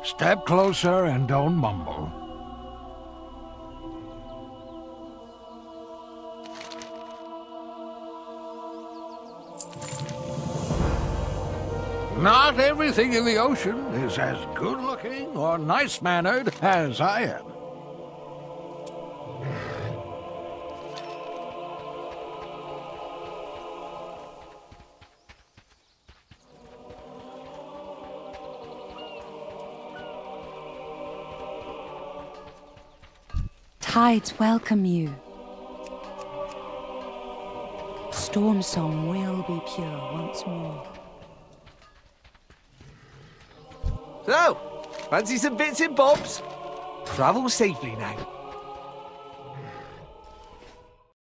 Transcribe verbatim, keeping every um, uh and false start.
Step closer and don't mumble. Not everything in the ocean is as good-looking or nice-mannered as I am. Tides welcome you. Storm song will be pure once more. So, fancy some bits and bobs? Travel safely now.